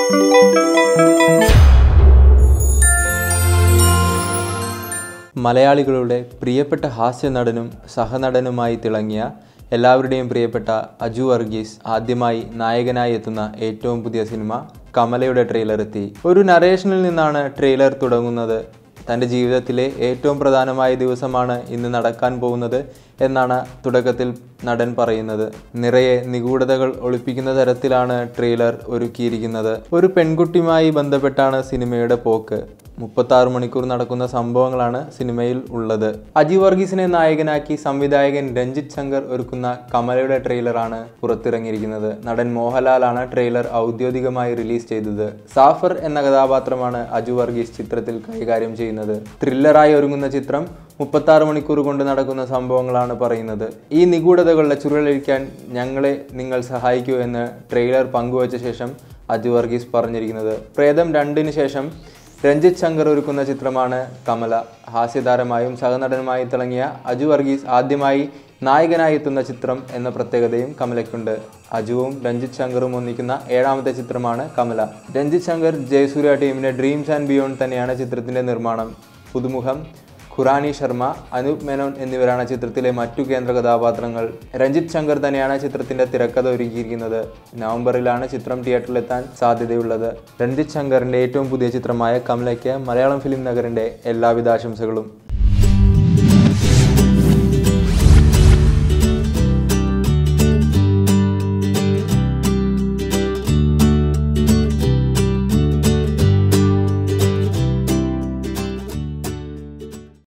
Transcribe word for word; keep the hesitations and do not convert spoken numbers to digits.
മലയാളികളുടെ പ്രിയപ്പെട്ട ഹാസ്യ നടനും സഹനടനുമായി തിളങ്ങിയ എല്ലാവരുടെയും പ്രിയപ്പെട്ട അജു വർഗീസ് ആദ്യമായി നായകനായി എത്തുന്ന ഏറ്റവും പുതിയ സിനിമ കമലയുടെ ട്രെയിലർ എത്തി. ഒരു നരേഷനിൽ നിന്നാണ് ട്രെയിലർ തുടങ്ങുന്നത്. തൻ്റെ ജീവിതത്തിലെ ഏറ്റവും പ്രധാനമായ ദിവസമാണ് ഇന്ന് നടക്കാൻ പോകുന്നത് എന്നാണ് തുടക്കത്തിൽ നടൻ പറയുന്നത്. നിറയെ നിഗൂഢതകൾ ഒളിപ്പിക്കുന്ന തരത്തിലാണ് ട്രെയിലർ ഒരുക്കിയിരിക്കുന്നത്. ഒരു പെൺകുട്ടിയുമായി ബന്ധപ്പെട്ടാണ് സിനിമയുടെ പോക്ക്. മുപ്പത്താറ് മണിക്കൂർ നടക്കുന്ന സംഭവങ്ങളാണ് സിനിമയിൽ ഉള്ളത്. അജു വർഗീസിനെ നായകനാക്കി സംവിധായകൻ രഞ്ജിത്ത് ശങ്കർ ഒരുക്കുന്ന കമലയുടെ ട്രെയിലറാണ് പുറത്തിറങ്ങിയിരിക്കുന്നത്. നടൻ മോഹൻലാലാണ് ട്രെയിലർ ഔദ്യോഗികമായി റിലീസ് ചെയ്തത്. സാഫർ എന്ന കഥാപാത്രമാണ് അജു വർഗീസ് ചിത്രത്തിൽ കൈകാര്യം ചെയ്യുന്നത്. ത്രില്ലറായി ഒരുങ്ങുന്ന ചിത്രം മുപ്പത്താറ് മണിക്കൂർ കൊണ്ട് നടക്കുന്ന സംഭവങ്ങളാണ് പറയുന്നത്. ഈ നിഗൂഢതകളുടെ ചുരുളഴിക്കാൻ ഞങ്ങളെ നിങ്ങൾ സഹായിക്കൂ എന്ന് ട്രെയിലർ പങ്കുവച്ച ശേഷം അജു വർഗീസ് പറഞ്ഞിരിക്കുന്നത്. പ്രേതം രണ്ടിന് ശേഷം രഞ്ജിത്ത് ശങ്കർ ഒരുക്കുന്ന ചിത്രമാണ് കമല. ഹാസ്യതാരമായും സഹനടനുമായും തിളങ്ങിയ അജു വർഗീസ് ആദ്യമായി നായകനായി എത്തുന്ന ചിത്രം എന്ന പ്രത്യേകതയും കമലയ്ക്കുണ്ട്. അജുവും രഞ്ജിത്ത് ശങ്കറും ഒന്നിക്കുന്ന ഏഴാമത്തെ ചിത്രമാണ് കമല. രഞ്ജിത്ത് ശങ്കർ ജയസൂര്യ ടീമിന്റെ ഡ്രീംസ് ആൻഡ് ബിയോണ്ട് തന്നെയാണ് ചിത്രത്തിന്റെ നിർമ്മാണം. പുതുമുഖം റുഹാനി ശർമ്മ, അനൂപ് മേനോൻ എന്നിവരാണ് ചിത്രത്തിലെ മറ്റു കേന്ദ്ര കഥാപാത്രങ്ങൾ. രഞ്ജിത്ത് ശങ്കർ തന്നെയാണ് ചിത്രത്തിന്റെ തിരക്കഥ ഒരുക്കിയിരിക്കുന്നത്. നവംബറിലാണ് ചിത്രം തിയേറ്ററിലെത്താൻ സാധ്യതയുള്ളത്. രഞ്ജിത്ത് ശങ്കറിന്റെ ഏറ്റവും പുതിയ ചിത്രമായ കമലയ്ക്ക് മലയാളം ഫിലിം നഗറിന്റെ എല്ലാവിധ ആശംസകളും.